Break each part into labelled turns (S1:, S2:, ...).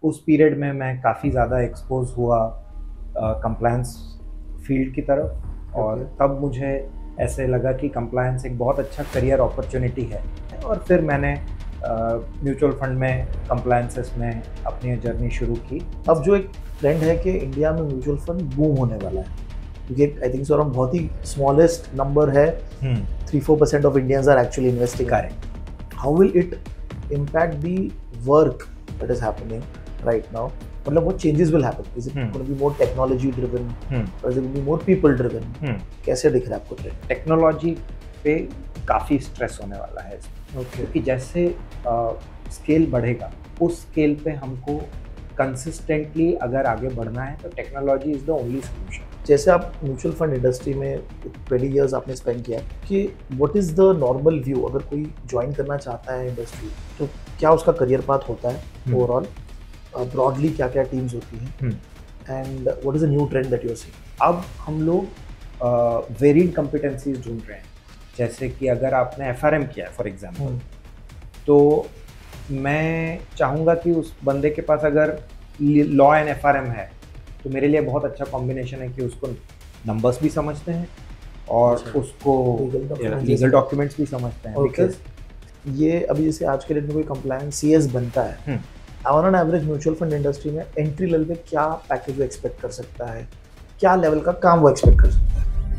S1: उस पीरियड में मैं काफ़ी ज़्यादा एक्सपोज हुआ कंप्लायंस फील्ड की तरफ, और तब मुझे ऐसे लगा कि कंप्लायंस एक बहुत अच्छा करियर अपॉर्चुनिटी है, और फिर मैंने म्यूचुअल फंड में कंप्लायंसेस में अपनी जर्नी शुरू की।
S2: अब जो एक ट्रेंड है कि इंडिया में म्यूचुअल फंड बूम होने वाला है, क्योंकि आई थिंक सो अराउंड बहुत ही स्मॉलेस्ट नंबर है, 3-4% of Indians are actually investing.
S1: Correct.
S2: How will it impact the work that is happening right now? मतलब what changes will happen? Is it going to be more technology driven or is it going to be more people driven? कैसे दिख रहा है आपको trend?
S1: Technology पे काफ़ी stress होने वाला है इसमें, क्योंकि जैसे स्केल बढ़ेगा उस स्केल पे हमको कंसिस्टेंटली अगर आगे बढ़ना है तो technology is the only solution.
S2: जैसे आप म्यूचुअल फंड इंडस्ट्री में 20 इयर्स आपने स्पेंड किया कि what is the normal view, अगर कोई ज्वाइन करना चाहता है इंडस्ट्री तो क्या उसका करियर पाथ होता है ओवरऑल, ब्रॉडली क्या क्या टीम्स होती हैं, and what is the new trend that you are seeing?
S1: अब हम लोग वेरिड कॉम्पिटेंसीज ढूंढ रहे हैं। जैसे कि अगर आपने एफआरएम किया है फॉर एग्जांपल, तो मैं चाहूँगा कि उस बंदे के पास अगर लॉ एंड एफआरएम है तो मेरे लिए बहुत अच्छा कॉम्बिनेशन है कि उसको नंबर्स भी समझते हैं और उसको लीगल डॉक्यूमेंट्स भी समझते हैं।
S2: बिकॉज ये अभी जैसे आज के डेट में कोई कंप्लायंस सीएस बनता है, on average mutual fund industry में एंट्री लेवल पे क्या पैकेज वो एक्सपेक्ट कर सकता है, क्या लेवल का काम वो एक्सपेक्ट कर सकता है?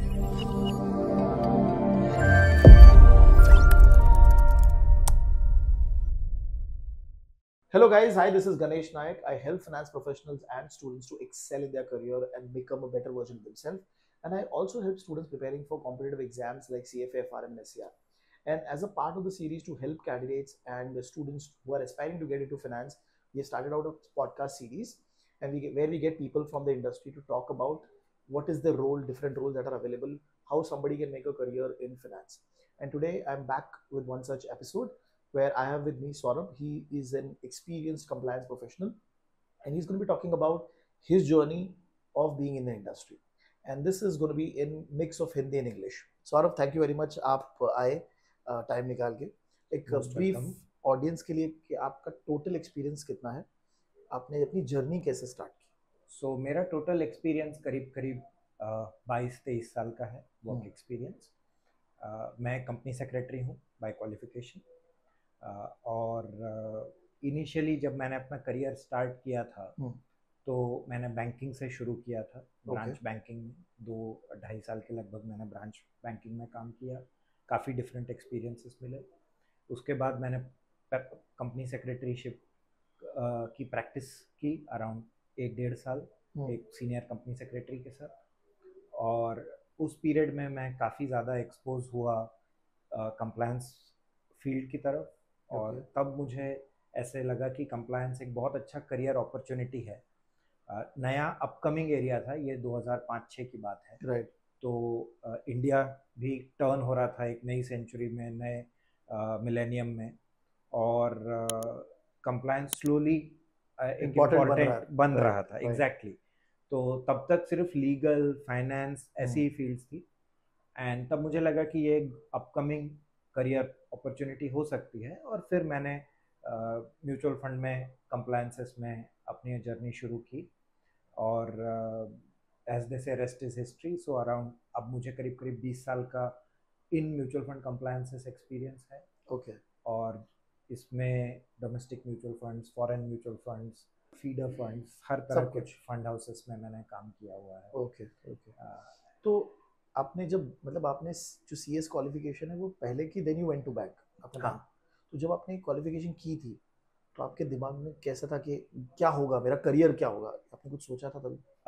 S2: Hello guys, hi, this is Ganesh Nayak. I help finance professionals and students to excel in their career and become a better version of themselves. And I also help students preparing for competitive exams like CFA, FRM, and SCR. And as a part of the series to help candidates and the students who are aspiring to get into finance, we started out a podcast series and where we get people from the industry to talk about what is the role, different roles that are available, how somebody can make a career in finance. And today I'm back with one such episode where I have with me Saurabh. He is an experienced compliance professional and he's going to be talking about his journey of being in the industry. And this is going to be in mix of Hindi and English. Saurabh, thank you very much. आप आए time निकाल के एक brief audience के लिए कि आपका total experience कितना है, आपने अपनी जर्नी कैसे स्टार्ट की?
S1: सो मेरा टोटल एक्सपीरियंस करीब करीब 22-23 साल का है वर्क एक्सपीरियंस। मैं कंपनी सेक्रेटरी हूँ बाय क्वालिफिकेशन, और इनिशियली जब मैंने अपना करियर स्टार्ट किया था तो मैंने बैंकिंग से शुरू किया था, ब्रांच बैंकिंग में 2-2.5 साल के लगभग मैंने ब्रांच बैंकिंग में काम किया, काफ़ी डिफरेंट एक्सपीरियंसेस मिले। उसके बाद मैंने कंपनी सेक्रेटरीशिप की प्रैक्टिस की अराउंड 1-1.5 साल एक सीनियर कंपनी सेक्रेटरी के साथ, और उस पीरियड में मैं काफ़ी ज़्यादा एक्सपोज हुआ कंप्लायंस फील्ड की तरफ, और तब मुझे ऐसे लगा कि कंप्लायंस एक बहुत अच्छा करियर अपॉर्चुनिटी है। नया अपकमिंग एरिया था, ये 2005-06 की बात है,
S2: राइट।
S1: तो इंडिया भी टर्न हो रहा था एक नई सेंचुरी में, नए मिलेनियम में, और कंप्लायंस स्लोली इम्पोर्टेंट बन रहा था। एग्जैक्टली। तो तब तक सिर्फ लीगल, फाइनेंस ऐसी ही फील्ड्स थी, एंड तब मुझे लगा कि ये अपकमिंग करियर अपॉर्चुनिटी हो सकती है, और फिर मैंने म्यूचुअल फंड में कंप्लायंसेस में अपनी जर्नी शुरू की, और as they say rest is history. So around अब मुझे करीब करीब 20 साल का in mutual fund compliances experience है। और इसमें domestic mutual funds, foreign mutual funds, feeder funds, हर तरह के फंड हाउसेस में मैंने काम किया हुआ है।
S2: तो आपने जब आपने जो सीएस क्वालिफिकेशन है वो पहले की, then you went to bank अपने बैंक। तो जब आपने क्वालिफिकेशन की थी तो आपके दिमाग में कैसा था कि क्या होगा, मेरा करियर क्या होगा, आपने कुछ सोचा था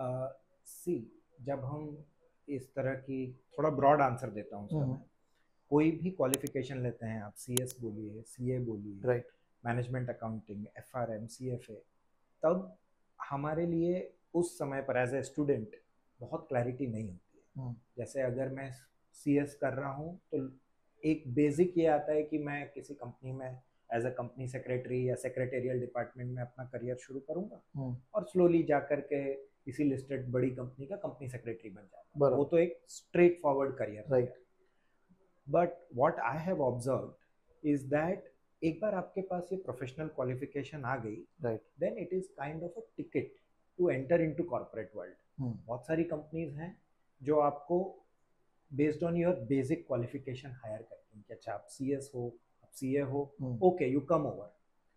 S2: तभी?
S1: जब हम इस तरह की, थोड़ा ब्रॉड आंसर देता हूँ उसका मैं, कोई भी क्वालिफिकेशन लेते हैं आप, सीएस बोलिए, सीए बोलिए,
S2: right,
S1: management accounting, FRM, CFA, तब हमारे लिए उस समय पर एज ए स्टूडेंट बहुत क्लैरिटी नहीं होती है। जैसे अगर मैं सीएस कर रहा हूँ तो एक बेसिक ये आता है कि मैं किसी कंपनी में एज अ कंपनी सेक्रेटरी या सेक्रेटेरियल डिपार्टमेंट में अपना करियर शुरू करूँगा, और स्लोली जा कर के किसी लिस्टेड बड़ी कंपनी का कंपनी सेक्रेटरी बन जाऊँगा। वो तो एक straightforward career,
S2: right.
S1: But what I have observed is that एक बार आपके पास ये प्रोफेशनल क्वालिफिकेशन आ गई,
S2: right,
S1: then it is kind of a ticket to enter into corporate world. बहुत सारी कंपनीज हैं जो आपको based on your basic qualification hire करती हैं कि अच्छा आप CS हो, आप CA हो, ओके यू कम ओवर।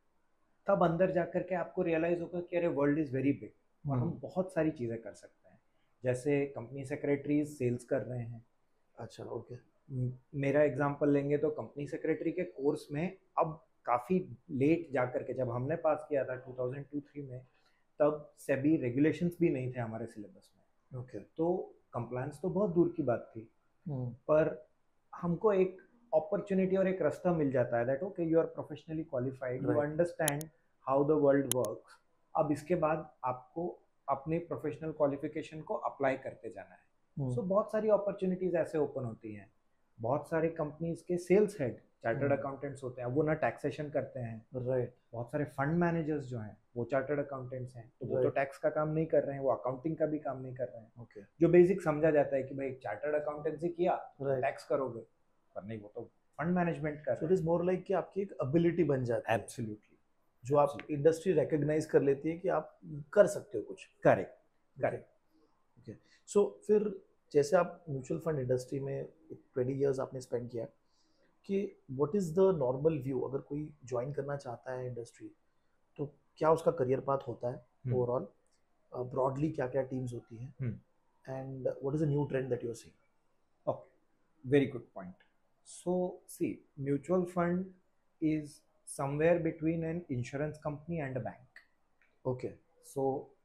S1: तब अंदर जाकर के आपको रियलाइज होगा कि अरे वर्ल्ड इज वेरी बिग और हम बहुत सारी चीज़ें कर सकते हैं। जैसे कंपनी सेक्रेटरीज सेल्स कर रहे हैं।
S2: अच्छा, ओके।
S1: मेरा एग्जांपल लेंगे तो कंपनी सेक्रेटरी के कोर्स में अब काफ़ी लेट जाकर के, जब हमने पास किया था 2002-3 में, तब सेबी रेगुलेशंस भी नहीं थे हमारे सिलेबस में।
S2: ओके।
S1: तो कंप्लायंस तो बहुत दूर की बात थी, पर हमको एक अपॉर्चुनिटी और एक रास्ता मिल जाता है that okay you are professionally qualified, you understand how the world works. अब इसके बाद आपको अपने प्रोफेशनल क्वालिफिकेशन को अप्लाई करते जाना है। सो बहुत सारी अपॉर्चुनिटीज ऐसे ओपन होती हैं। बहुत सारे कंपनीज के सेल्स हेड चार्टर्ड अकाउंटेंट्स होते हैं, वो ना टैक्सेशन करते हैं।
S2: राइट।
S1: बहुत सारे फंड मैनेजर्स जो हैं वो चार्टर्ड अकाउंटेंट्स हैं, तो वो तो टैक्स का काम नहीं कर रहे हैं, वो अकाउंटिंग का भी काम नहीं कर रहे हैं।
S2: ओके।
S1: जो बेसिक समझा जाता है कि भाई चार्टर्ड अकाउंटेंसी किया टैक्स करोगे, पर नहीं, वो तो फंड मैनेजमेंट कर रहे हैं।
S2: इट इज मोर लाइक कि आपकी एक एबिलिटी बन जाती है,
S1: एब्सोल्युटली,
S2: जो आप इंडस्ट्री रिकॉग्नाइज कर लेती है कि आप कर सकते हो कुछ।
S1: Correct correct.
S2: ओके, सो फिर जैसे आप म्यूचुअल फंड इंडस्ट्री में 20 इयर्स आपने स्पेंड किया, कि what is the normal view, अगर कोई ज्वाइन करना चाहता है इंडस्ट्री, तो क्या उसका करियर पाथ होता है ओवरऑल, ब्रॉडली क्या क्या टीम्स होती हैं, and what is the new trend that you are seeing?
S1: Okay, very good point. So, see, mutual fund is somewhere between an insurance company and a bank.
S2: Okay.
S1: So,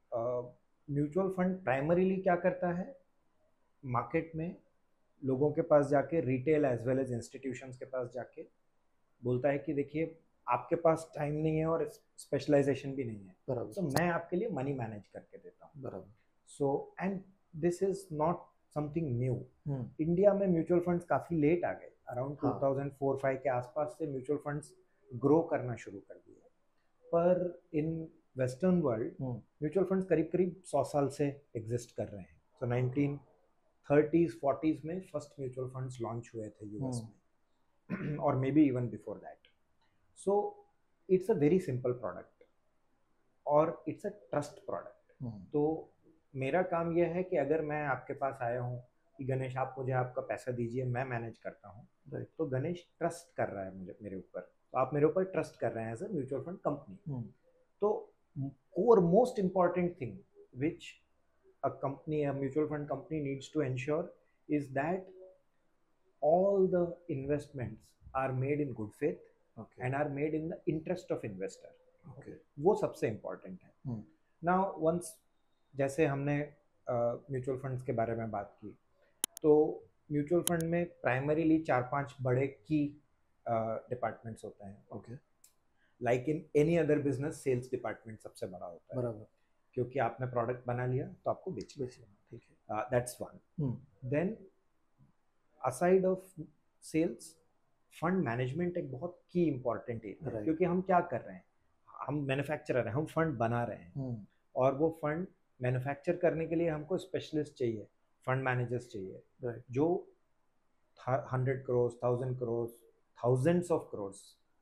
S1: mutual fund primarily क्या करता है, market में लोगों के पास जाके, retail as well as institutions के पास जाके बोलता है कि देखिए आपके पास टाइम नहीं है और स्पेशलाइजेशन भी नहीं है, तो मैं आपके लिए मनी मैनेज करके देता हूँ।
S2: बराबर।
S1: So and this is not something new. India में म्यूचुअल फंड्स काफ़ी लेट आ गए, अराउंड 2004-5 के आसपास से म्यूचुअल फंड्स ग्रो करना शुरू कर दिए। पर in western world mutual funds करीब करीब 100 साल से एग्जिस्ट कर रहे हैं। सो 1930s 40s में फर्स्ट म्यूचुअल फंड्स लॉन्च हुए थे यूएस में, और maybe even before that. So it's a very simple product और इट्स अ ट्रस्ट प्रोडक्ट। तो मेरा काम यह है कि अगर मैं आपके पास आया हूँ कि गणेश आप मुझे आपका पैसा दीजिए, मैं मैनेज करता हूँ, तो गणेश ट्रस्ट कर रहा है मुझे, मेरे ऊपर, तो आप मेरे ऊपर ट्रस्ट कर रहे हैं as a mutual fund company. तो और most important thing which a company, a mutual fund company needs to ensure is that all the investments are made in good faith, and are made in the interest of investor. वो सबसे important है। Now once, जैसे हमने mutual funds के बारे में बात की, तो म्यूचुअल फंड में प्राइमरीली 4-5 बड़े की डिपार्टमेंट्स होते हैं। Like in any other business, sales department सबसे बड़ा होता है। बराबर। क्योंकि आपने प्रोडक्ट बना लिया तो आपको बेचना, ठीक है, that's one. Then aside of sales, fund management एक बहुत की इंपॉर्टेंट एरिया है, क्योंकि हम क्या कर रहे हैं, हम मैन्युफैक्चरर हैं, हम फंड बना रहे हैं, और वो फंड मैन्युफैक्चर करने के लिए हमको स्पेशलिस्ट चाहिए, फंड मैनेजर्स चाहिए, जो 100 करोड़, 1000 करोड़, थाउजेंड्स ऑफ करोड़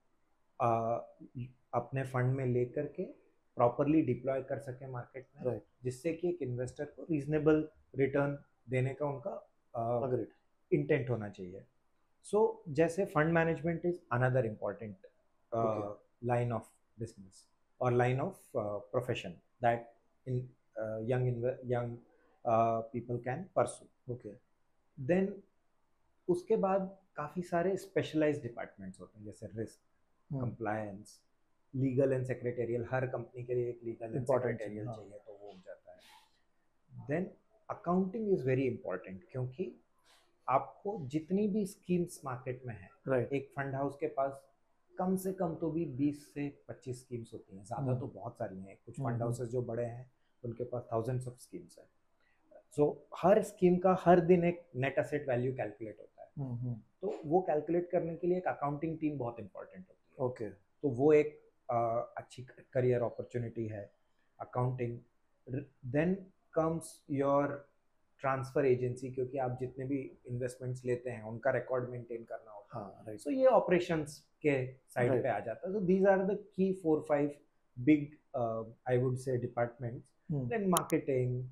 S1: अपने फंड में लेकर के प्रॉपरली डिप्लॉय कर सके मार्केट में, जिससे कि एक इन्वेस्टर को रीजनेबल रिटर्न देने का उनका इंटेंट होना चाहिए। सो जैसे fund management is another important line of business और line of profession that in young people can pursue. Then उसके बाद काफ़ी सारे स्पेशलाइज्ड डिपार्टमेंट्स होते हैं, जैसे risk, compliance, legal and secretarial. हर कंपनी के लिए एक लीगल एंड सेक्रेटेरियल चाहिए, तो वो हो जाता है। Then accounting is very important, क्योंकि आपको जितनी भी स्कीम्स मार्केट में है, एक फंड हाउस के पास कम से कम तो भी 20 से 25 स्कीम्स होती हैं, ज़्यादा तो बहुत सारी हैं। कुछ फंड हाउसेस जो बड़े हैं उनके पास थाउजेंड्स ऑफ स्कीम्स है। सो हर स्कीम का हर दिन एक नेट एसेट वैल्यू कैलकुलेट होता है, तो वो कैलकुलेट करने के लिए एक अकाउंटिंग टीम बहुत इंपॉर्टेंट होती है। तो वो एक अच्छी करियर अपॉर्चुनिटी है, accounting. Then comes your transfer agency, क्योंकि आप जितने भी इन्वेस्टमेंट्स लेते हैं उनका रिकॉर्ड मेंटेन करना होता है।
S2: हाँ, राइट।
S1: सो ये ऑपरेशंस के साइड पे आ जाता है। सो these are the key 4-5 big I would say departments. Then marketing,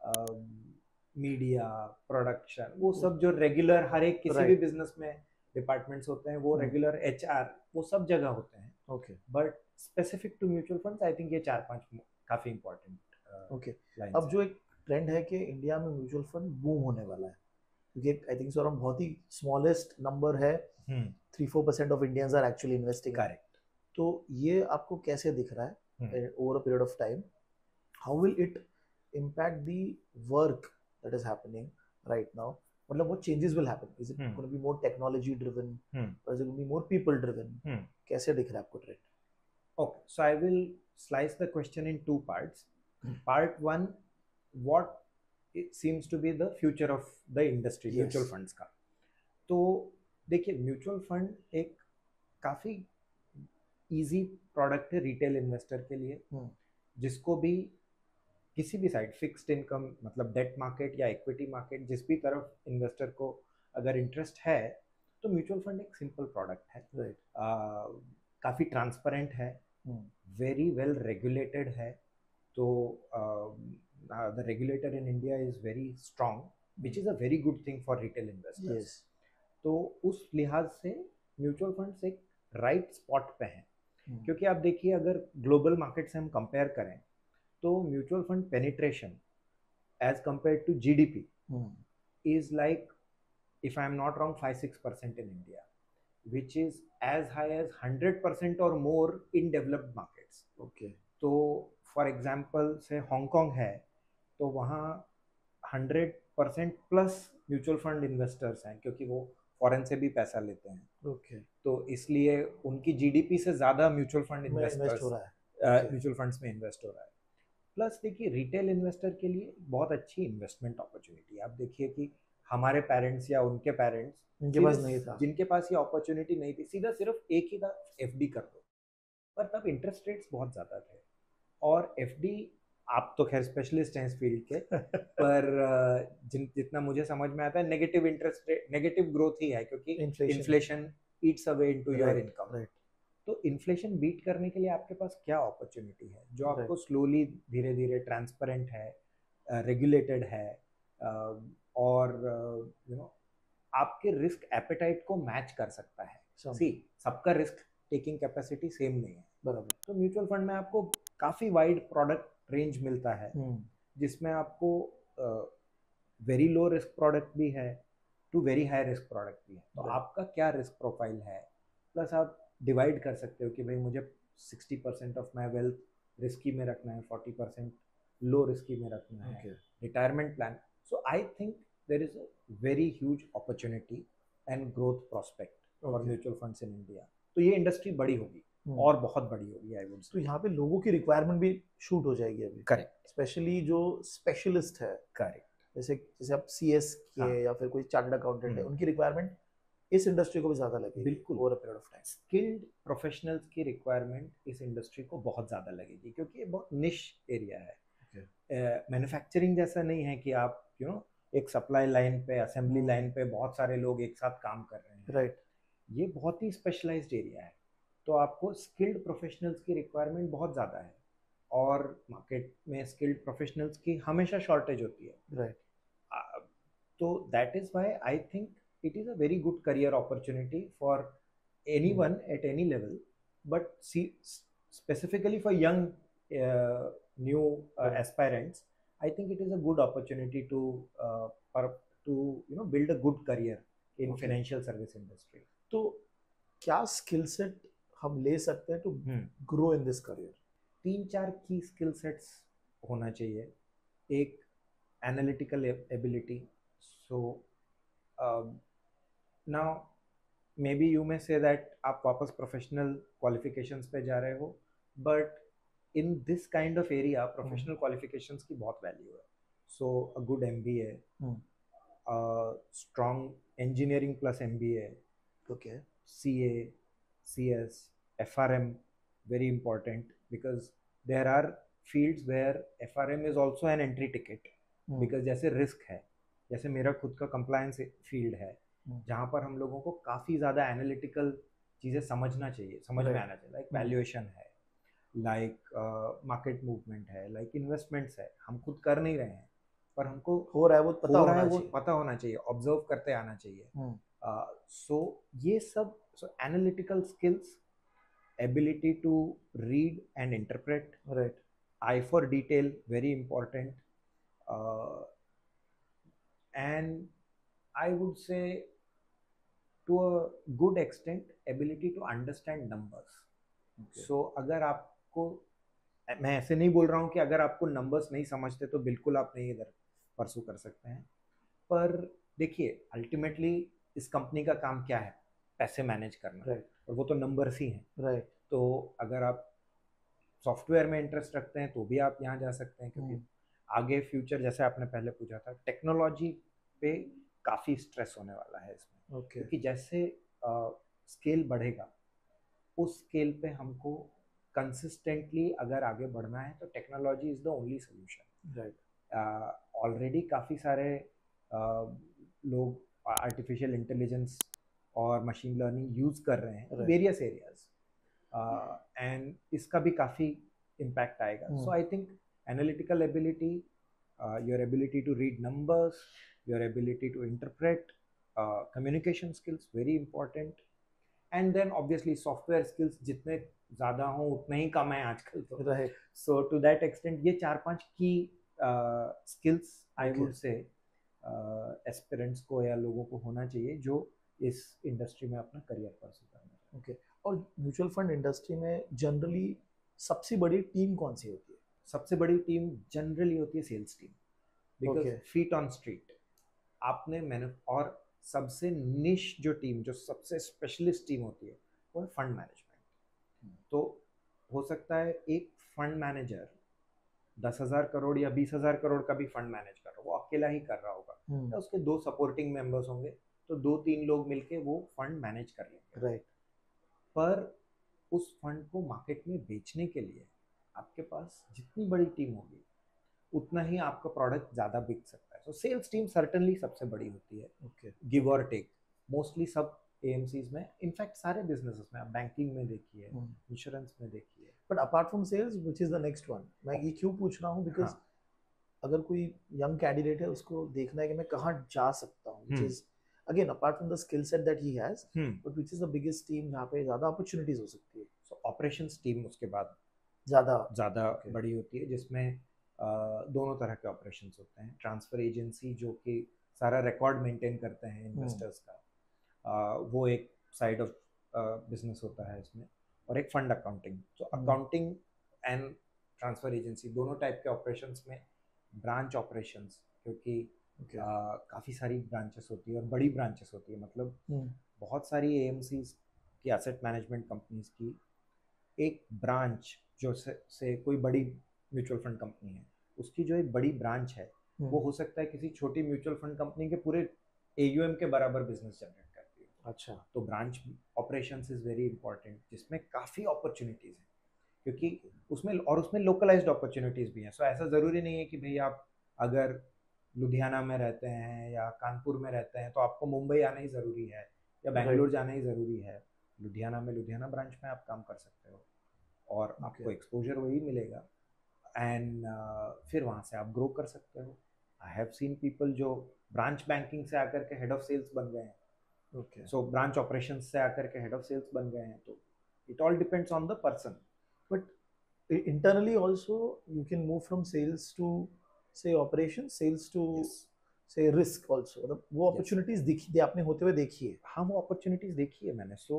S1: media, production, वो सब जो रेगुलर हर एक किसी भी बिजनेस में डिपार्टमेंट्स होते हैं, वो रेगुलर एचआर वो सब जगह होते हैं।
S2: Okay,
S1: but specific to mutual funds I think ये 4-5 काफी इंपॉर्टेंट।
S2: ओके। अब जो एक ट्रेंड है कि इंडिया में म्यूचुअल फंड बूम होने वाला है, क्योंकि आई थिंक सो हम बहुत ही स्मॉलेस्ट नंबर है, 3-4% of Indians are actually investing.
S1: Correct.
S2: तो ये आपको कैसे दिख रहा है over a period of time? How will it impact the work that is happening right now? मतलब what changes will happen? Is it going to be more technology driven, or is it going to be more people driven? कैसे दिख रहा है आपको trend?
S1: Okay, so I will slice the question in 2 parts. Part 1, what it seems to be the future of the industry, mutual funds का। तो देखिए, mutual fund एक काफ़ी इजी प्रोडक्ट है रिटेल इन्वेस्टर के लिए, जिसको भी किसी भी साइड, फिक्स्ड इनकम मतलब डेट मार्केट या इक्विटी मार्केट, जिस भी तरफ इन्वेस्टर को अगर इंटरेस्ट है, तो म्यूचुअल फंड एक सिंपल प्रोडक्ट है। काफ़ी ट्रांसपेरेंट है, वेरी वेल रेगुलेटेड है। तो the regulator in India is very strong, which is a very good thing for retail investors. तो उस लिहाज से म्यूचुअल फंड्स एक राइट स्पॉट पे हैं। क्योंकि आप देखिए, अगर ग्लोबल मार्केट से हम कंपेयर करें तो mutual fund penetration as compared to GDP is like, if I am not wrong, 5-6% in India, which is as high as 100% और more in developed markets.
S2: Okay.
S1: तो फॉर एग्जांपल से हांगकांग है, तो वहाँ 100% plus mutual fund investors हैं, क्योंकि वो foreign से भी पैसा लेते हैं।
S2: ओके।
S1: तो इसलिए उनकी जीडीपी से ज़्यादा म्यूचुअल फंड
S2: इन्वेस्ट हो रहा है,
S1: म्यूचुअल फंड्स में इन्वेस्ट हो रहा है। प्लस देखिए, रिटेल इन्वेस्टर के लिए बहुत अच्छी इन्वेस्टमेंट अपॉर्चुनिटी। आप देखिए कि हमारे पेरेंट्स या उनके पेरेंट्स
S2: जिनके पास नहीं था,
S1: जिनके पास ये अपॉर्चुनिटी नहीं थी, सीधा सिर्फ एक ही था, एफडी कर दो। पर तब इंटरेस्ट रेट्स बहुत ज़्यादा थे, और एफडी, आप तो खैर स्पेशलिस्ट हैं इस फील्ड के, पर जितना मुझे समझ में आता है, negative interest rate, negative growth ही है, क्योंकि inflation eats away into your income. तो इन्फ्लेशन बीट करने के लिए आपके पास क्या अपॉर्चुनिटी है, जो आपको स्लोली, धीरे धीरे, ट्रांसपेरेंट है, रेगुलेटेड है, और यू नो आपके रिस्क एपेटाइट को मैच कर सकता है। सी, सबका रिस्क टेकिंग कैपेसिटी सेम नहीं है, बराबर। तो म्यूचुअल फंड में आपको काफ़ी वाइड प्रोडक्ट रेंज मिलता है, जिसमें आपको वेरी लो रिस्क प्रोडक्ट भी है to very high risk product भी है। तो आपका क्या रिस्क प्रोफाइल है, प्लस आप डिवाइड कर सकते हो कि भाई मुझे 60% ऑफ माई वेल्थ रिस्की में रखना है, 40% लो रिस्की में रखना है, retirement plan. So I think there is a very huge opportunity and growth prospect for mutual funds in India. तो ये इंडस्ट्री बड़ी होगी, और बहुत बड़ी होगी, आई वुड से।
S2: तो यहाँ पे लोगों की रिक्वायरमेंट भी शूट हो जाएगी अभी।
S1: करेक्ट।
S2: स्पेशली जो स्पेशलिस्ट है,
S1: करेक्ट,
S2: जैसे आप सीएस के या फिर कोई चार्टर्ड अकाउंटेंट है, उनकी रिक्वायरमेंट इस इंडस्ट्री को भी ज़्यादा लगेगी।
S1: बिल्कुल,
S2: over a period of time
S1: skilled professionals की रिक्वायरमेंट इस इंडस्ट्री को बहुत ज़्यादा लगेगी, क्योंकि ये बहुत निश एरिया है। मैन्युफैक्चरिंग जैसा नहीं है कि आप एक सप्लाई लाइन पे, असेंबली लाइन पे बहुत सारे लोग एक साथ काम कर रहे हैं।
S2: राइट।
S1: ये बहुत ही स्पेशलाइज्ड एरिया है, तो आपको स्किल्ड प्रोफेशनल्स की रिक्वायरमेंट बहुत ज़्यादा है, और मार्केट में स्किल्ड प्रोफेशनल्स की हमेशा शॉर्टेज होती है।
S2: राइट।
S1: तो that is why I think it is a very good career opportunity for anyone at any level, but specifically for young new aspirants, I think it is a good opportunity to build a good career in financial service industry.
S2: तो क्या skill set हम ले सकते हैं to grow in this career?
S1: 3-4 की skill sets होना चाहिए। एक, analytical ability. So now maybe you may say that आप वापस प्रोफेशनल क्वालिफिकेशंस पे जा रहे हो, but in this kind of area professional qualifications की बहुत वैल्यू है। So a good MBA, strong engineering plus MBA,
S2: okay,
S1: CA, CS, FRM, very important, because there are fields where FRM is also an entry ticket, because जैसे risk है, जैसे मेरा खुद का compliance field है जहाँ पर हम लोगों को काफ़ी ज़्यादा एनालिटिकल चीज़ें समझना चाहिए, समझ में आना चाहिए, लाइक वैल्यूएशन है, लाइक मार्केट मूवमेंट है, लाइक इन्वेस्टमेंट्स है, हम खुद कर नहीं रहे हैं पर हमको
S2: हो रहा है वो
S1: पता होना चाहिए, ऑब्जर्व करते आना चाहिए। सो ये सब, so analytical skills, ability to read and interpret,
S2: right,
S1: eye for detail, very important, and I would say to a good extent ability to understand numbers. So अगर आपको, मैं ऐसे नहीं बोल रहा हूँ कि अगर आपको नंबर्स नहीं समझते तो बिल्कुल आप नहीं इधर परसू कर सकते हैं, पर देखिए अल्टीमेटली इस कंपनी का काम क्या है, पैसे मैनेज करना, और वो तो नंबर्स ही हैं। तो अगर आप सॉफ्टवेयर में इंटरेस्ट रखते हैं तो भी आप यहाँ जा सकते हैं, क्योंकि आगे फ्यूचर, जैसे आपने पहले पूछा था, टेक्नोलॉजी पे काफ़ी स्ट्रेस होने वाला है इसमें, क्योंकि जैसे स्केल बढ़ेगा उस स्केल पे हमको कंसिस्टेंटली अगर आगे बढ़ना है तो technology is the only solution. Already काफ़ी सारे लोग आर्टिफिशियल इंटेलिजेंस और मशीन लर्निंग यूज़ कर रहे हैं वेरियस एरियाज, एंड इसका भी काफ़ी इम्पैक्ट आएगा। So I think analytical ability, your ability to read numbers, your ability to interpret, communication skills very important, and then obviously software skills जितने ज़्यादा हों उतने ही कम है आजकल तो। सो टू दैट एक्सटेंट ये 4-5 की skills I would say aspirants को या लोगों को होना चाहिए जो इस इंडस्ट्री में अपना करियर परस्यू करना है।
S2: और म्यूचुअल फंड इंडस्ट्री में जनरली सबसे बड़ी टीम कौन सी होती है?
S1: सबसे बड़ी टीम जनरली होती है sales team, because feet on street आपने मैंने, और सबसे निश जो टीम, जो सबसे स्पेशलिस्ट टीम होती है वो है फंड मैनेजमेंट। तो हो सकता है एक फंड मैनेजर 10,000 करोड़ या 20,000 करोड़ का भी फंड मैनेज कर रहा हो, वो अकेला ही कर रहा होगा, या उसके 2 सपोर्टिंग मेंबर्स होंगे, तो 2-3 लोग मिलके वो फंड मैनेज कर लेंगे। पर उस फंड को मार्केट में बेचने के लिए आपके पास जितनी बड़ी टीम होगी उतना ही आपका प्रोडक्ट ज़्यादा बिक सकता है। सो सेल्स टीम सर्टनली सबसे बड़ी होती है, गिव और टेक, मोस्टली सब एएमसीज में, इनफैक्ट सारे बिजनेसेस में, आप बैंकिंग में देखिए, इंश्योरेंस में देखिए।
S2: But apart from sales which is the next one, मैं ये क्यों पूछ रहा हूँ, बिकॉज अगर कोई यंग कैंडिडेट है उसको देखना है कि मैं कहाँ जा सकता हूँ, which is again apart from the skill set that he has, but which is the biggest team जहाँ पे ज़्यादा अपॉर्चुनिटीज हो सकती है।
S1: सो ऑपरेशंस टीम उसके बाद
S2: ज़्यादा
S1: बड़ी होती है, जिसमें दोनों तरह के ऑपरेशंस होते हैं। ट्रांसफर एजेंसी जो कि सारा रिकॉर्ड मेंटेन करते हैं इन्वेस्टर्स का, वो एक साइड ऑफ बिजनेस होता है इसमें, और एक फंड अकाउंटिंग। तो अकाउंटिंग एंड ट्रांसफर एजेंसी दोनों टाइप के ऑपरेशंस में ब्रांच ऑपरेशंस, क्योंकि काफ़ी सारी ब्रांचेस होती है और बड़ी ब्रांचेस होती है, मतलब बहुत सारी एएमसीज की, एसेट मैनेजमेंट कंपनीज की एक ब्रांच जो से कोई बड़ी म्यूचुअल फंड कंपनी है, उसकी जो एक बड़ी ब्रांच है वो हो सकता है किसी छोटी म्यूचुअल फंड कंपनी के पूरे एयूएम के बराबर बिजनेस जनरेट करती है।
S2: अच्छा,
S1: तो branch operations is very important, जिसमें काफ़ी अपॉर्चुनिटीज़ हैं, क्योंकि उसमें लोकलाइज्ड अपॉर्चुनिटीज़ भी हैं। सो ऐसा ज़रूरी नहीं है कि भाई आप अगर लुधियाना में रहते हैं या कानपुर में रहते हैं तो आपको मुंबई आना ही ज़रूरी है या बेंगलोर जाना ही ज़रूरी है। लुधियाना में लुधियाना ब्रांच में आप काम कर सकते हो और आपको एक्सपोजर वही मिलेगा, एंड फिर वहाँ से आप ग्रो कर सकते हो। आई हैव सीन पीपल जो ब्रांच बैंकिंग से आकर के हेड ऑफ सेल्स बन गए हैं, सो ब्रांच ऑपरेशंस से आकर के हेड ऑफ सेल्स बन गए हैं। तो it all depends on the person,
S2: but internally also you can move from sales to say operation, sales to say risk also, मतलब वो अपॉर्चुनिटीज दिखी आपने होते हुए देखी है?
S1: हाँ, वो अपॉर्चुनिटीज देखी है मैंने। सो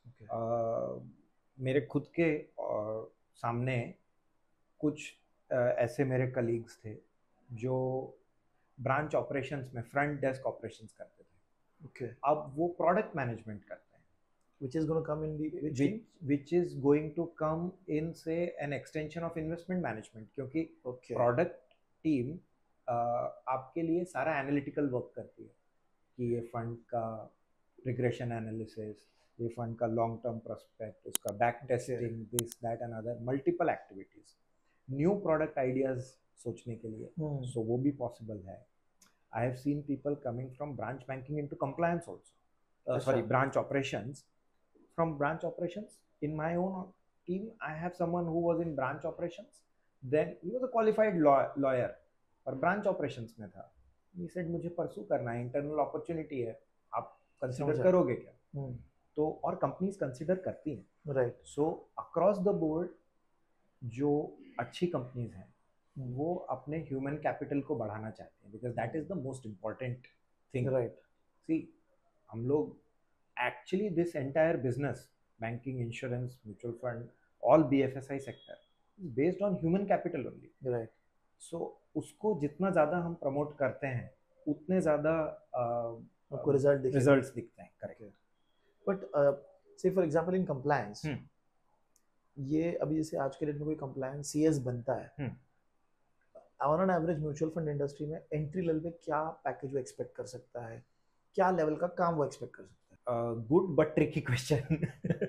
S1: मेरे खुद के सामने कुछ ऐसे मेरे कलीग्स थे जो ब्रांच ऑपरेशंस में फ्रंट डेस्क ऑपरेशंस करते थे। अब वो प्रोडक्ट मैनेजमेंट करते हैं,
S2: which is going to come in the
S1: which is going to come in say an extension of investment management, क्योंकि प्रोडक्ट टीम आपके लिए सारा एनालिटिकल वर्क करती है कि ये फंड का रिग्रेशन एनालिसिस, ये फंड का लॉन्ग टर्म प्रोस्पेक्ट, उसका back testing, this that and other multiple activities, new product ideas सोचने के लिए। सो वो भी पॉसिबल है। I have seen people coming from branch banking into compliance also.
S2: अच्छा.
S1: Sorry, branch operations. From branch operations, in my own team, I have someone who was in branch operations. Then he was a qualified lawyer, और branch operations में था. He said मुझे pursue करना है, internal opportunity है, आप consider
S2: समझा.
S1: करोगे क्या? तो और companies consider करती हैं.
S2: Right.
S1: So across the board, जो अच्छी companies हैं, वो अपने human capital को बढ़ाना चाहते हैं, because that is the most important thing.
S2: Right.
S1: See, हम लोग actually this entire business, banking, insurance, mutual fund, all BFSI sector is based on human capital only.
S2: Right.
S1: So उसको जितना ज़्यादा हम प्रमोट करते हैं उतने ज़्यादा
S2: आपको रिजल्ट्स
S1: दिखते हैं. Correct.
S2: But say for example in compliance, ये अभी जैसे आज के डेट में कोई कंप्लायंस सीएस बनता है, on an average mutual fund industry में एंट्री लेवल पे क्या पैकेज वो एक्सपेक्ट कर सकता है, क्या लेवल का काम वो एक्सपेक्ट कर सकता है?
S1: Good but tricky question.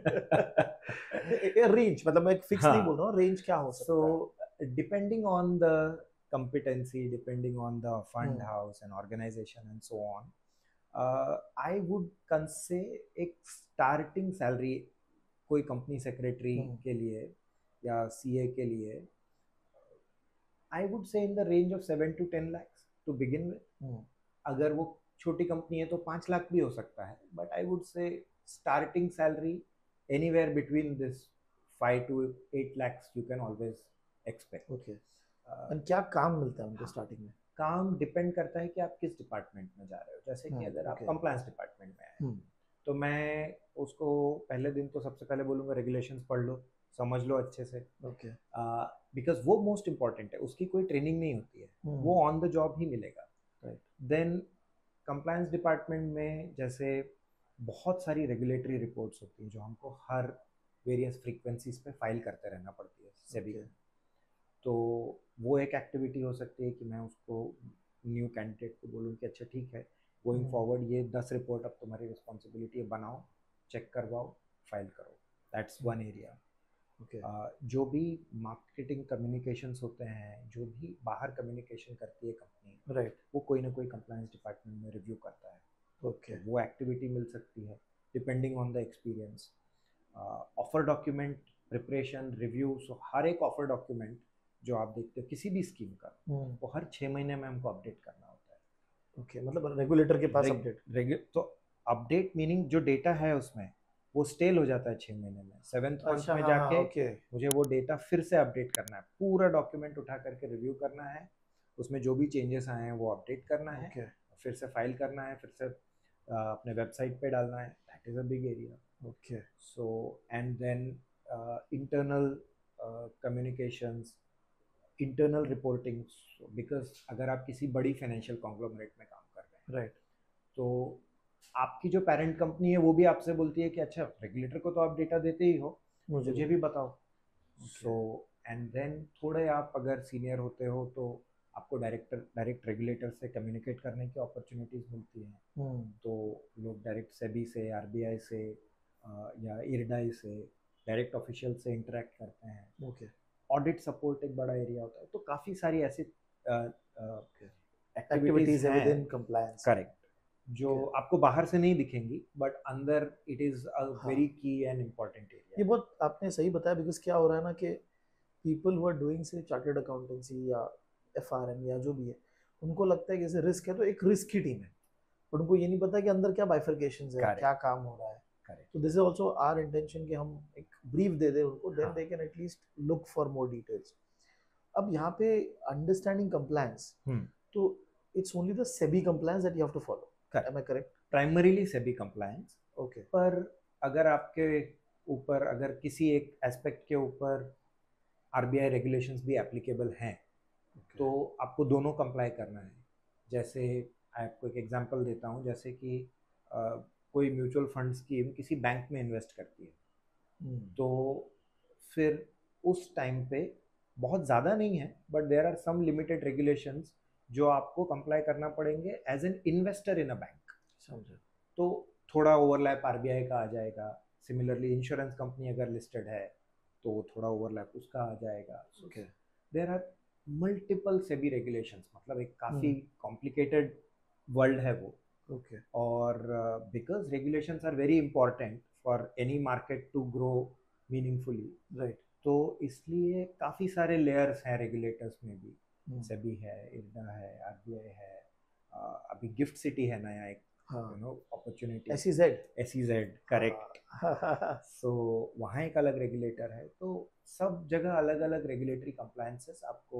S2: Range, मतलब मैं फिक्स नहीं बोल रहा हूँ, रेंज क्या हो सकता है?
S1: So depending on the competency, depending on the fund house and organization and so on, I would say एक starting salary कोई कंपनी सेक्रेटरी के लिए या सीए के लिए, I would say in the range of 7 to 10 lakhs to begin with. अगर वो छोटी कंपनी है तो 5 लाख भी हो सकता है, but I would say starting salary anywhere between this 5 to 8 lakhs you can always expect.
S2: Okay. and क्या काम मिलता है उनको स्टार्टिंग में?
S1: काम डिपेंड करता है कि आप किस डिपार्टमेंट में जा रहे हो. जैसे कि अगर आप कंप्लायंस डिपार्टमेंट में आए तो मैं उसको पहले दिन तो सबसे पहले बोलूँगा रेगुलेशंस पढ़ लो, समझ लो अच्छे से.
S2: ओके.
S1: बिकॉज वो मोस्ट इम्पॉर्टेंट है, उसकी कोई ट्रेनिंग नहीं होती है, वो ऑन द जॉब ही मिलेगा.
S2: राइट.
S1: देन कंप्लायंस डिपार्टमेंट में जैसे बहुत सारी रेगुलेटरी रिपोर्ट्स होती हैं जो हमको हर वेरियस फ्रीक्वेंसीज पे फाइल करते रहना पड़ती है सेबी में. तो वो एक एक्टिविटी हो सकती है कि मैं उसको न्यू कैंडिडेट को बोलूँ कि अच्छा ठीक है, गोइंग फॉरवर्ड ये 10 रिपोर्ट अब तुम्हारी रिस्पॉन्सिबिलिटी है, बनाओ, चेक करवाओ, फाइल करो. That's one area. जो भी मार्केटिंग कम्युनिकेशंस होते हैं, जो भी बाहर कम्युनिकेशन करती है कंपनी,
S2: राइट,
S1: वो कोई ना कोई कंप्लायंस डिपार्टमेंट में रिव्यू करता है.
S2: ओके.
S1: वो एक्टिविटी मिल सकती है depending on the experience. Offer document preparation, review. So हर एक ऑफर डॉक्यूमेंट जो आप देखते हो किसी भी स्कीम का, वो हर 6 महीने में हमको अपडेट करना होता है.
S2: ओके. मतलब रेगुलेटर के पास अपडेट.
S1: तो अपडेट मीनिंग जो डेटा है उसमें वो स्टेल हो जाता है 6 महीने में. 7th मंथ में जाके मुझे वो डेटा फिर से अपडेट करना है, पूरा डॉक्यूमेंट उठा करके रिव्यू करना है, उसमें जो भी चेंजेस आए हैं वो अपडेट करना है, फिर से फाइल करना है, फिर से अपने वेबसाइट पे डालना है. That is a big area.
S2: Okay.
S1: So and then internal communications, internal reporting. Because अगर आप किसी बड़ी फाइनेंशियल कॉन्ग्लोमरेट में काम कर रहे हैं,
S2: राइट,
S1: तो आपकी जो पेरेंट कंपनी है वो भी आपसे बोलती है कि अच्छा रेगुलेटर को तो आप डेटा देते ही हो, मुझे भी बताओ. सो एंड देन थोड़े आप अगर सीनियर होते हो तो आपको डायरेक्ट रेगुलेटर से कम्युनिकेट करने की अपॉर्चुनिटीज़ मिलती हैं. तो लोग डायरेक्ट सेबी से, आरबीआई से या इरडाई से, डायरेक्ट ऑफिशियल से इंटरेक्ट करते हैं.
S2: ओके.
S1: ऑडिट सपोर्ट एक बड़ा एरिया होता है. तो काफ़ी सारी ऐसी
S2: एक्टिविटीज है विद इन कंप्लायंस.
S1: करेक्ट, जो आपको बाहर से नहीं दिखेंगी बट अंदर it is a very key and important area.
S2: ये बहुत आपने सही बताया. बिकॉज क्या हो रहा है ना कि people who are doing say chartered accountancy या एफआरएम या जो भी है, उनको लगता है कि जैसे रिस्क है तो एक रिस्क की टीम है, बट उनको ये नहीं पता कि अंदर क्या बाइफर्केशंस है, क्या काम हो रहा है. तो this is also our intention कि हम एक ब्रीफ दे दें उनको, then they can at least look for more details. अब यहाँ पे अंडरस्टैंडिंग कंप्लायंस, तो it's only the SEBI compliance that you have to follow. Am I correct?
S1: Primarily SEBI compliance.
S2: Okay.
S1: पर अगर आपके ऊपर अगर किसी एक एस्पेक्ट के ऊपर आरबीआई रेगुलेशंस भी एप्लीकेबल हैं, तो आपको दोनों कंप्लाई करना है. जैसे आपको एक एग्जांपल देता हूँ, जैसे कि कोई म्यूचुअल फंड स्कीम किसी बैंक में इन्वेस्ट करती है, तो फिर उस टाइम पे बहुत ज़्यादा नहीं है but there are some limited regulations जो आपको कंप्लाई करना पड़ेंगे as an investor in a bank.
S2: समझे?
S1: तो थोड़ा ओवरलैप आरबीआई का आ जाएगा. सिमिलरली इंश्योरेंस कंपनी अगर लिस्टेड है तो थोड़ा ओवरलैप उसका आ जाएगा. There are multiple SEBI regulations. मतलब एक काफ़ी कॉम्प्लिकेटेड वर्ल्ड है वो।
S2: ओके
S1: और because regulations are very important for any market to grow meaningfully,
S2: right.
S1: तो इसलिए काफ़ी सारे लेयर्स हैं रेगुलेटर्स में भी। सेबी है, इरडा है, आरबीआई है, अभी गिफ्ट सिटी है नया एक,
S2: हाँ,
S1: you know, opportunity.
S2: SEZ।
S1: SEZ, correct. So वहाँ एक अलग रेगुलेटर है। तो सब जगह अलग अलग रेगुलेटरी कंप्लायंसेस आपको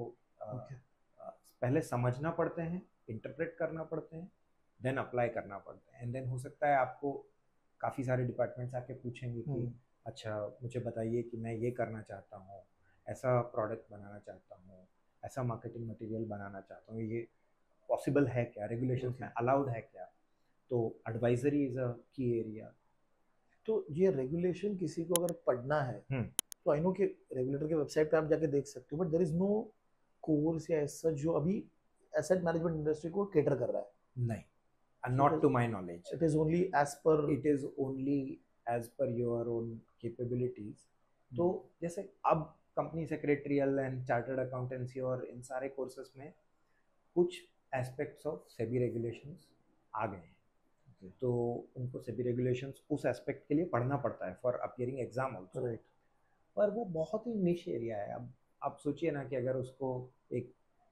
S1: पहले समझना पड़ते हैं, इंटरप्रेट करना पड़ते हैं, देन अप्लाई करना पड़ता है। एंड देन हो सकता है आपको काफ़ी सारे डिपार्टमेंट्स आके पूछेंगे कि अच्छा मुझे बताइए कि मैं ये करना चाहता हूँ, ऐसा प्रोडक्ट बनाना चाहता हूँ, ऐसा मार्केटिंग मटेरियल बनाना चाहता हूँ, ये पॉसिबल है क्या, रेगुलेशंस में अलाउड है क्या। तो एडवाइजरी इज़ अ की एरिया।
S2: तो ये रेगुलेशन किसी को अगर पढ़ना है तो आई नो कि रेगुलेटर के वेबसाइट पे आप जाके देख सकते हो, but there is no course या ऐसा जो अभी एसेट मैनेजमेंट इंडस्ट्री को कैटर कर रहा है।
S1: नहीं, not to my knowledge.
S2: It is only as per,
S1: it is only as per your own capabilities. तो जैसे अब company secretarial and chartered accountancy और इन सारे कोर्सेज में कुछ एस्पेक्ट्स ऑफ सेबी रेगुलेशंस आ गए हैं। तो उनको सेबी रेगुलेशंस उस एस्पेक्ट के लिए पढ़ना पड़ता है for appearing exam also.
S2: Right.
S1: पर वो बहुत ही निश एरिया है। अब आप सोचिए ना कि अगर उसको एक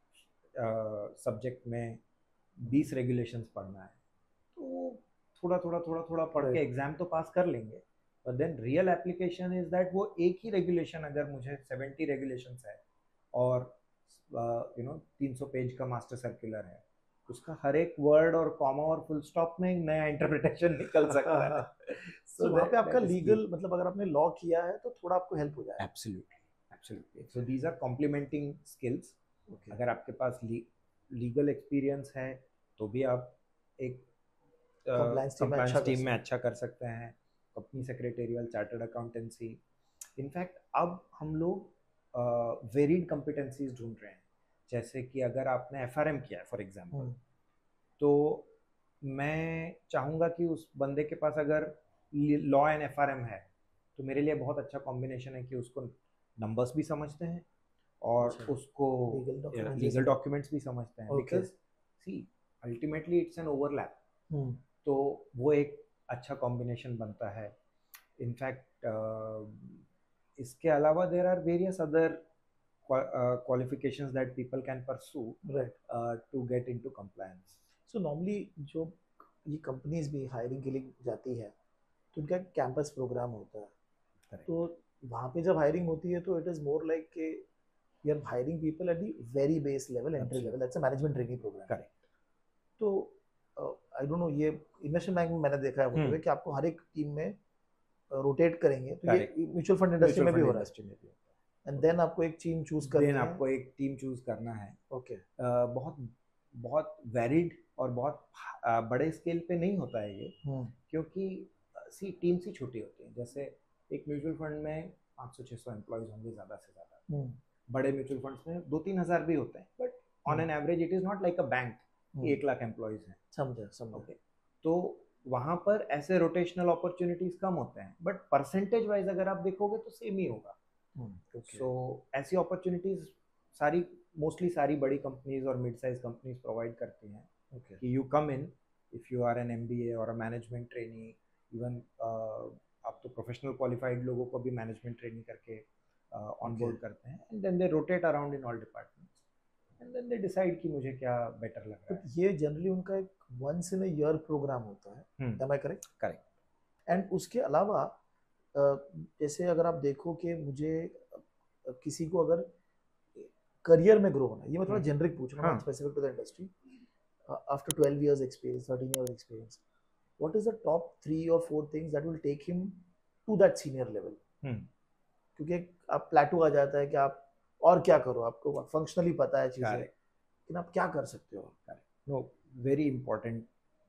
S1: सब्जेक्ट में 20 रेगुलेशंस पढ़ना है तो थोड़ा पढ़ के एग्जाम तो पास कर लेंगे, but then real application is that वो एक ही रेगुलेशन अगर मुझे 70 रेगुलेशंस है और 300 पेज का मास्टर सर्कुलर है, उसका हर एक वर्ड और कॉमा और फुल स्टॉप में एक नया इंटरप्रिटेशन निकल सकता है।
S2: सो वहाँ पे आपका लीगल, मतलब अगर आपने लॉ किया है तो थोड़ा आपको हेल्प हो जाए।
S1: Absolutely. So these are complementing skills. अगर आपके पास लीगल एक्सपीरियंस है तो भी आप एक कंप्लायंस टीम में अच्छा कर सकते हैं। Company secretarial, chartered accountancy, in fact अब हम लोग वेरिड कॉम्पिटेंसीज ढूंढ रहे हैं। जैसे कि अगर आपने एफआरएम किया है फॉर एग्जांपल, तो मैं चाहूँगा कि उस बंदे के पास अगर लॉ एंड एफआरएम है तो मेरे लिए बहुत अच्छा कॉम्बिनेशन है कि उसको नंबर्स भी समझते हैं और उसको लीगल डॉक्यूमेंट्स भी समझते हैं। Because see ultimately it's an overlap, तो वो एक अच्छा कॉम्बिनेशन बनता है। इनफैक्ट इसके अलावा there are various other qualifications that people can pursue,
S2: right,
S1: to get into compliance.
S2: So normally जो ये कंपनीज भी हायरिंग के लिए जाती है तो उनका कैंपस प्रोग्राम होता है। Correct. तो वहाँ पे जब हायरिंग होती है तो इट इज मोर लाइक के we are hiring people at the very base level, entry level, that's a management training program. Correct. तो आई डोंट नो, ये इन्वेस्टमेंट बैंक में मैंने देखा है होते हुए कि आपको हर एक टीम में रोटेट करेंगे, तो ये म्यूचुअल फंड इंडस्ट्री में भी हो रहा है। एंड देन आपको एक टीम चूज करनी है।
S1: आपको एक टीम चूज करना है।
S2: ओके।
S1: बहुत बहुत वेरिड और बहुत बड़े स्केल पे नहीं होता है ये, क्योंकि टीम्स ही छोटी होती हैं। जैसे एक म्यूचुअल फंड में 500-600 एम्प्लॉयज होंगे ज़्यादा से ज़्यादा। बड़े म्यूचुअल फंड्स में 2-3 हज़ार भी होते हैं, but on an average it is not like a bank 1 lakh employees हैं।
S2: समझे।
S1: ओके, तो वहाँ पर ऐसे रोटेशनल अपॉर्चुनिटीज कम होते हैं, बट परसेंटेज वाइज अगर आप देखोगे तो सेम ही होगा। सो ऐसी अपॉर्चुनिटीज मोस्टली सारी बड़ी कंपनीज और मिड साइज कंपनीज प्रोवाइड करती हैं कि you come in, if you are an MBA और अ मैनेजमेंट ट्रेनी, इवन आप तो प्रोफेशनल क्वालिफाइड लोगों को भी मैनेजमेंट ट्रेनिंग करके ऑन बोर्ड करते हैं, and then they rotate around in all departments and then they decide कि मुझे क्या बेटर लग रहा है।
S2: ये जनरली उनका एक once in a year program होता है। Am I correct?
S1: Correct.
S2: And उसके अलावा जैसे अगर आप देखो कि मुझे किसी को अगर करियर में ग्रो होना है, ये मैं थोड़ा जेनरिक पूछ रहा हूँ, specific to the industry, after 12 years experience, 13 years experience, what is the top 3 or 4 things that will take him to that senior level? क्योंकि आप प्लेटो आ जाता है कि आप और क्या करो, आपको फंक्शनली पता है चीजें, लेकिन आप क्या कर सकते हो?
S1: No, very important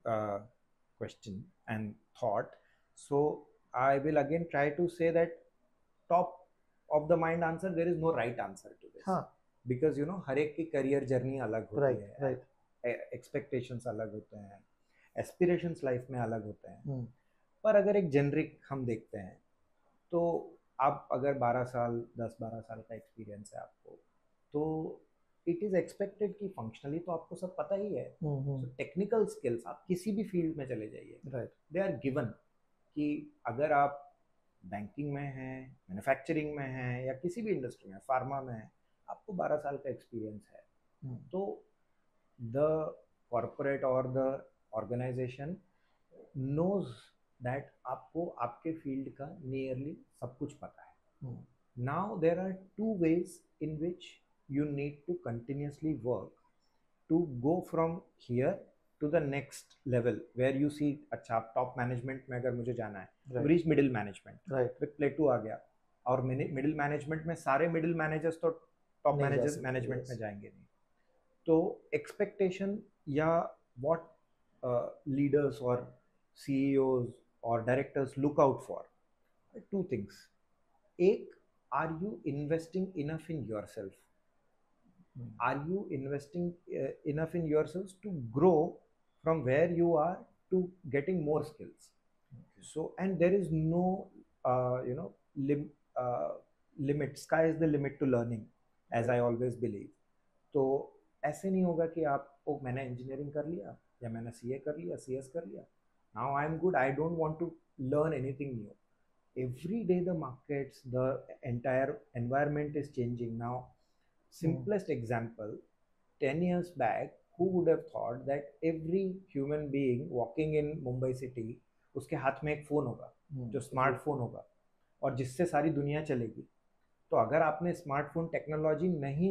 S1: question and thought. So I will again try to say that top of the mind answer, there is no right answer to this. हाँ. Because you know हर एक की करियर जर्नी अलग होती है, right. Expectations अलग होते हैं, एस्पिरेशंस लाइफ में अलग होते हैं. पर अगर एक जेनरिक हम देखते हैं तो आप अगर 10-12 साल का एक्सपीरियंस है आपको, तो इट इज एक्सपेक्टेड कि फंक्शनली तो आपको सब पता ही है, सो टेक्निकल स्किल्स आप किसी भी फील्ड में चले जाइए,
S2: राइट,
S1: दे आर गिवन। कि अगर आप बैंकिंग में हैं, मैन्युफैक्चरिंग में हैं, या किसी भी इंडस्ट्री में, फार्मा में हैं, आपको 12 साल का एक्सपीरियंस है, तो द कॉरपोरेट और द ऑर्गेनाइजेशन नोज दैट आपको आपके फील्ड का नियरली सब कुछ पता है। Now there are two ways in which you need to continuously work to go from here to the next level where you see, अच्छा आप टॉप मैनेजमेंट में अगर मुझे जाना है, रीच मिडिल मैनेजमेंट, फिर प्लेटू आ गया, और मिडिल मैनेजमेंट में सारे मिडिल मैनेजर्स तो टॉप मैनेजमेंट में जाएंगे नहीं। तो एक्सपेक्टेशन या व्हाट लीडर्स और CEOs और directors look out for, two things. एक, are you investing enough in yourself? Are you investing enough in yourselves to grow from where you are to getting more skills? So, and there is no limit. Sky is the limit to learning, as I always believe. तो ऐसे नहीं होगा कि आप मैंने engineering कर लिया, या मैंने CA कर लिया, CS कर लिया, now I am good, I don't want to learn anything new. Every day the markets, the entire environment is changing now. Simplest example, 10 years back, who would have thought that every human being walking in Mumbai city, उसके हाथ में एक phone होगा, जो smartphone होगा, और जिससे सारी दुनिया चलेगी। तो अगर आपने स्मार्टफोन टेक्नोलॉजी नहीं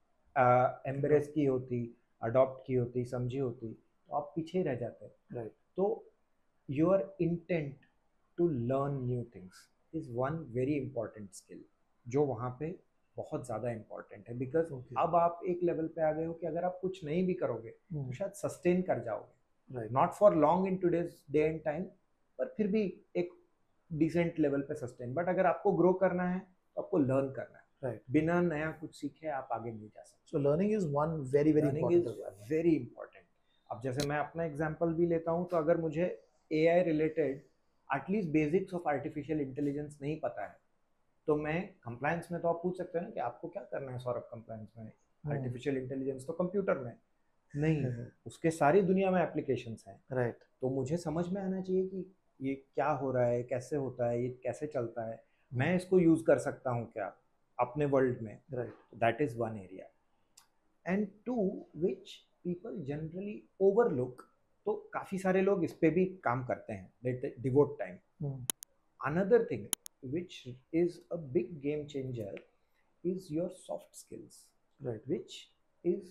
S1: एम्ब्रेस की होती, अडॉप्ट की होती, समझी होती, तो आप पीछे रह जाते। राइट। तो your intent to learn new things is one very important skill, जो वहाँ पे बहुत ज़्यादा इंपॉर्टेंट है। बिकॉज अब आप एक लेवल पे आ गए हो कि अगर आप कुछ नहीं भी करोगे तो शायद सस्टेन कर जाओगे, not for long in today's day and time, पर फिर भी एक डिसेंट लेवल पे सस्टेन। बट अगर आपको ग्रो करना है तो आपको लर्न करना है, राइट। बिना नया कुछ सीखे आप आगे नहीं जा सकते। So learning is one very very important. अब जैसे मैं अपना एग्जाम्पल भी लेता हूँ, तो अगर मुझे AI related at least basics of artificial intelligence नहीं पता है, तो मैं कंप्लायंस में, तो आप पूछ सकते हैं ना कि आपको क्या करना है सौरभ कंप्लायंस में, आर्टिफिशियल इंटेलिजेंस तो कंप्यूटर में नहीं, उसके सारी दुनिया में एप्लीकेशंस हैं, राइट। तो मुझे समझ में आना चाहिए कि ये क्या हो रहा है, कैसे होता है, ये कैसे चलता है, मैं इसको यूज कर सकता हूँ क्या अपने वर्ल्ड में, right. That is one area. And to which people generally overlook, तो काफी सारे लोग इस पे भी काम करते हैं, they devote time. Another thing which is a big game changer is your soft skills, right, which is,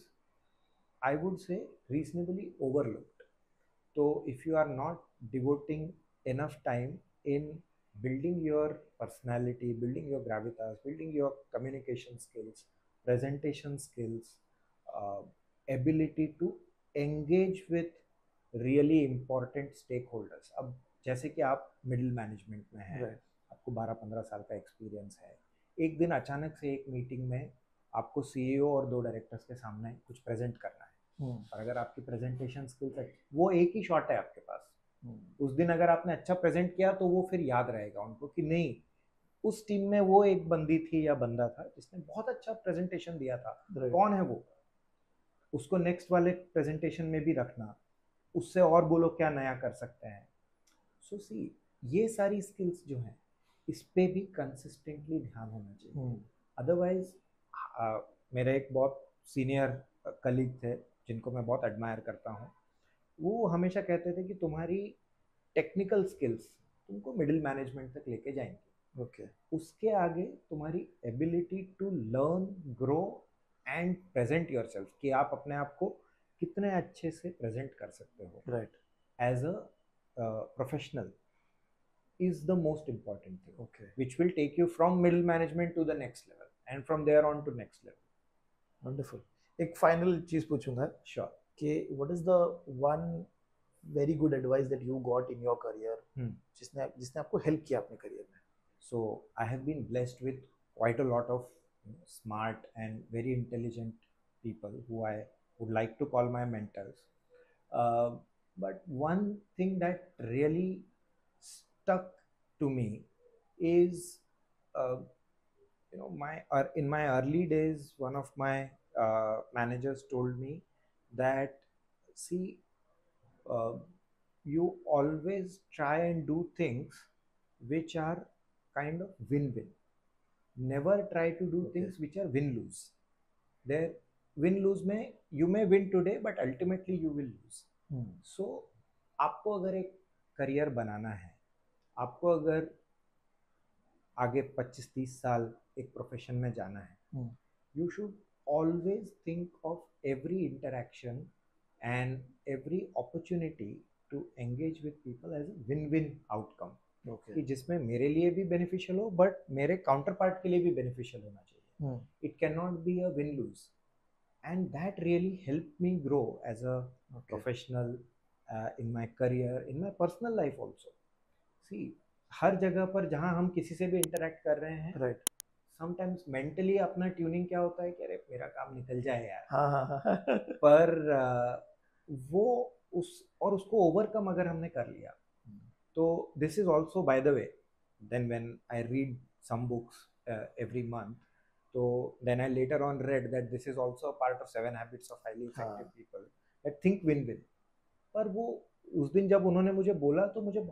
S1: I would say, reasonably overlooked. So if you are not devoting enough time in building your personality, building your gravitas, building your communication skills, presentation skills, ability to engage with really important stakeholders. अब जैसे कि आप middle management में हैं, right. आपको 12-15 साल का experience है, एक दिन अचानक से एक मीटिंग में आपको CEO और 2 डायरेक्टर्स के सामने कुछ प्रेजेंट करना है, और अगर आपकी प्रेजेंटेशन स्किल्स है, वो एक ही शॉट है आपके पास, उस दिन अगर आपने अच्छा प्रेजेंट किया तो वो फिर याद रहेगा उनको कि नहीं, उस टीम में वो एक बंदी थी या बंदा था जिसने बहुत अच्छा प्रेजेंटेशन दिया था, कौन है वो, उसको नेक्स्ट वाले प्रेजेंटेशन में भी रखना, उससे और बोलो क्या नया कर सकते हैं। सो सी, ये सारी स्किल्स जो हैं, इस पे भी कंसिस्टेंटली ध्यान होना चाहिए। अदरवाइज मेरे एक बहुत सीनियर कलीग थे जिनको मैं बहुत एडमायर करता हूँ, वो हमेशा कहते थे कि तुम्हारी टेक्निकल स्किल्स तुमको मिडिल मैनेजमेंट तक लेके जाएंगे, ओके, उसके आगे तुम्हारी ability to learn, grow and present yourself, कि आप अपने आप को कितने अच्छे से प्रेजेंट कर सकते हो, right, as a professional, is the most important thing, okay, which will take you from middle management to the next level and from there on to next level. Wonderful. एक final चीज पूछूंगा, sure, कि what is the one very good advice that you got in your career, जिसने आपको help किया अपने career में? So I have been blessed with quite a lot of smart and very intelligent people who I would like to call my mentors. But one thing that really stuck to me is, in my early days, one of my managers told me that, see, uh, you always try and do things which are kind of win-win. Never try to do things which are win-lose. There, win-lose में you may win today, but ultimately you will lose. So आपको अगर एक career बनाना है, आपको अगर आगे 25-30 साल एक प्रोफेशन में जाना है, you should always think of every interaction and every opportunity to engage with people as a win-win outcome. कि जिसमें मेरे लिए भी बेनिफिशियल हो बट मेरे काउंटर पार्ट के लिए भी बेनिफिशियल होना चाहिए. It can not be a win lose, and that really help me grow as a professional in my career, in my personal life also. See, हर जगह पर जहाँ हम किसी से भी इंटरेक्ट कर रहे हैं, राइट, समटाइम्स मेंटली अपना ट्यूनिंग क्या होता है कि अरे मेरा काम निकल जाए यार. पर वो उसको ओवरकम अगर हमने कर लिया, तो this is also, by the way, then when I read some books every month, so then I later on read that this is also a part of 7 habits of highly effective people that think win-win. पर वो उस दिन जब उन्होंने मुझे बोला तो मुझे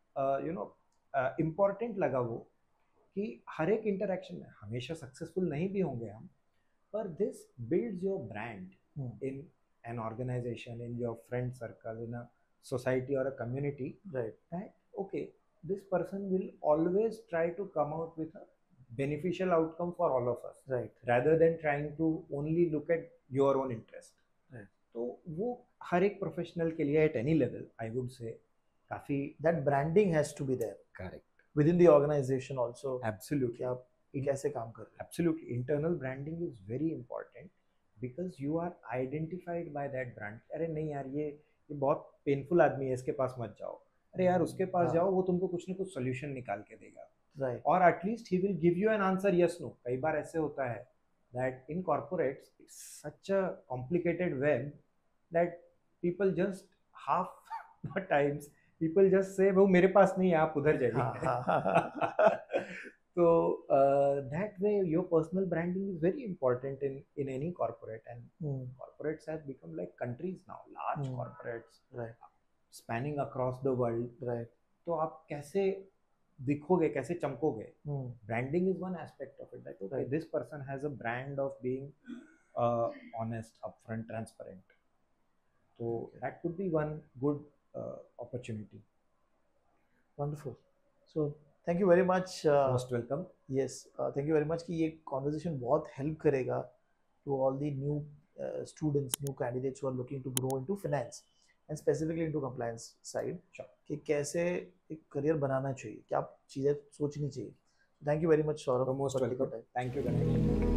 S1: बहुत इम्पोर्टेंट लगा वो, कि हर एक इंटरेक्शन में हमेशा सक्सेसफुल नहीं भी होंगे हम, पर this builds your brand in an organisation, in your friend circle, in a society or a community, right, that okay, this person will always try to come out with a beneficial outcome for all of us, right, rather than trying to only look at your own interest, right. तो वो हर एक professional के लिए at any level I would say काफी
S2: that branding has to be there,
S1: correct,
S2: within the organization also.
S1: Absolutely.
S2: कि आप कैसे काम कर रहे हैं.
S1: Absolutely, internal branding is very important because you are identified by that brand. अरे नहीं यार, ये बहुत पेनफुल आदमी है, इसके पास मत जाओ. अरे यार, उसके पास जाओ, वो तुमको कुछ ना कुछ सोल्यूशन निकाल के देगा, राइट, और at least he will give you an answer yes no. कई बार ऐसे होता है that in corporates it's such a complicated web that people just half times people just say वो मेरे पास नहीं है, आप उधर जाइए. So that way your personal branding is very important in any corporate, and corporates have become like countries now, large corporates, right, spanning across the world, right. तो आप कैसे दिखोगे, कैसे चमकोगे? Branding is one aspect of it. Like, okay, right, this person has a brand of being honest, upfront, transparent. So that could be one good opportunity.
S2: Wonderful. So thank you very much.
S1: Most welcome.
S2: Yes, thank you very much कि ये conversation बहुत help करेगा to all the new students, new candidates who are looking to grow into finance and specifically into compliance side, कि कैसे एक career बनाना चाहिए, क्या चीज़ें सोचनी चाहिए. Thank you very much Saurabh.
S1: Most welcome. Thank you Ganesh.